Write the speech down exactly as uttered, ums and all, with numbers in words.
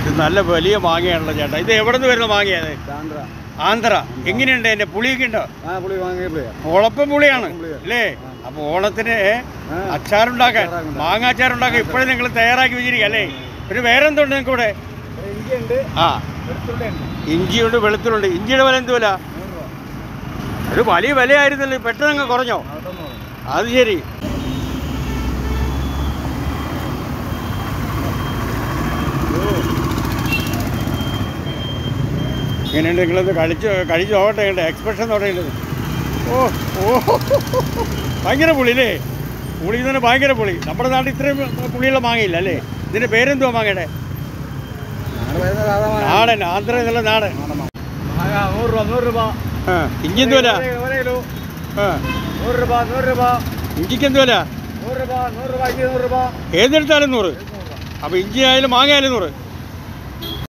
ഇത് നല്ല വലിയ മാങ്ങയാണല്ലോ ചേട്ടാ. ഇത് എവിടെ നിന്ന് വരുന്ന മാങ്ങയാണ്? ആന്ധ്ര. എങ്ങനെയുണ്ട്? എൻ്റെ പുളിയൊക്കെ ഉണ്ടോ? ഓളപ്പം പുളിയാണ് അല്ലേ? അപ്പോൾ ഓണത്തിന് അച്ചാറുണ്ടാക്കാൻ, മാങ്ങ അച്ചാറുണ്ടാക്കാൻ ഇപ്പോഴും നിങ്ങൾ തയ്യാറാക്കി വെച്ചിരിക്കുക അല്ലേ? പിന്നെ വേറെ എന്തുണ്ട് നിങ്ങൾക്ക് ഇവിടെ? ആ, ഇഞ്ചിയുണ്ട്, വെളുത്തുള്ളുണ്ട്. ഇഞ്ചിയുടെ വില എന്ത് വില? ഒരു വലിയ വിലയായിരുന്നല്ലോ, പെട്ടെന്ന് അങ്ങ് കുറഞ്ഞോ? അത് ശരി. ഇങ്ങനെയുണ്ട്, നിങ്ങളൊന്ന് കഴിച്ച് കഴിച്ച് നോക്കട്ടെ. ഉണ്ട് എക്സ്പ്രഷൻ എന്ന് പറയുന്നത്. ഓ ഓ ഭയങ്കര പുളി അല്ലേ? പുളി തന്നെ ഭയങ്കര പുളി. നമ്മുടെ നാട്ടിൽ ഇത്രയും പുളിയുള്ള മാങ്ങയില്ല അല്ലേ? ഇതിൻ്റെ പേരെന്തുവാ മാങ്ങയുടെ? നാടൻ, ആന്ധ്ര എന്നുള്ള നാടൻ. നൂറ് രൂപ നൂറ് രൂപ. ആ, ഇഞ്ചി എന്ത് വില? ആ, നൂറ് രൂപ നൂറ് രൂപ. ഇഞ്ചിക്ക് എന്ത് വില? നൂറ് രൂപ നൂറ് രൂപ നൂറ് രൂപ. ഏതെടുത്താലും നൂറ്. അപ്പോൾ ഇഞ്ചി ആയാലും മാങ്ങ ആയാലും നൂറ്.